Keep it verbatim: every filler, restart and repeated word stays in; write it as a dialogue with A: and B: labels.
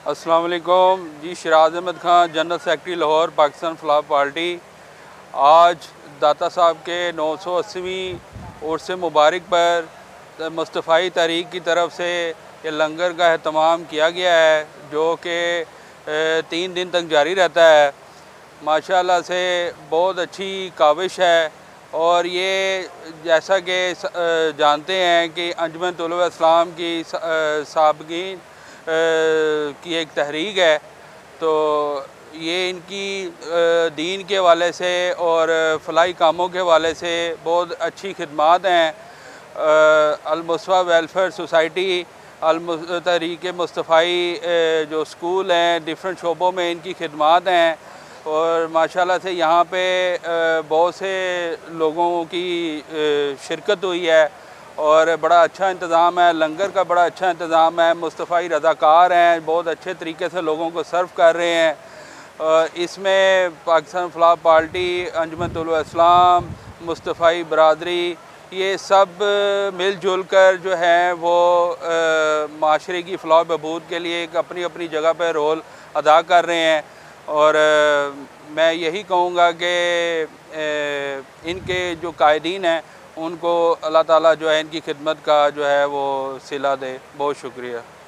A: अस्सलाम वालेकुम ji. Sharaz Ahmad Khan, general secretary Lahore, Pakistan Falah party. आज दाता साहब के नौ सौ अस्सीवीं उर्स मुबारक पर मुस्तफ़ाई तहरीक की तरफ से ये लंगर का अहतमाम किया गया है, जो कि तीन दिन तक जारी रहता है। माशाल्लाह से बहुत अच्छी काविश है। और ये जैसा कि जानते हैं कि अंजुमन तुलबा इस्लाम की साबकीन की एक तहरीक है, तो ये इनकी दीन के हवाले से और फलाही कामों के हवाले से बहुत अच्छी खिदमात हैं। अल-मुस्तफ़ा वेलफेयर सोसाइटी, अल-तहरीक मुस्तफ़ाई जो स्कूल हैं, डिफरेंट शोबों में इनकी खिदमात हैं। और माशाल्लाह से यहाँ पे बहुत से लोगों की शिरकत हुई है और बड़ा अच्छा इंतज़ाम है। लंगर का बड़ा अच्छा इंतज़ाम है। मुस्तफ़ाई रज़ाकार हैं, बहुत अच्छे तरीके से लोगों को सर्व कर रहे हैं। इसमें पाकिस्तान फलाह पार्टी, अंजुमन तुलबा इस्लाम, मुस्तफ़ाई बरादरी, ये सब मिलजुल कर जो है वो माशरे की फलाह बहबूद के लिए एक अपनी अपनी जगह पर रोल अदा कर रहे हैं। और मैं यही कहूँगा कि इनके जो कायदीन हैं उनको अल्लाह ताला जो है इनकी खिदमत का जो है वो सिला दे। बहुत शुक्रिया।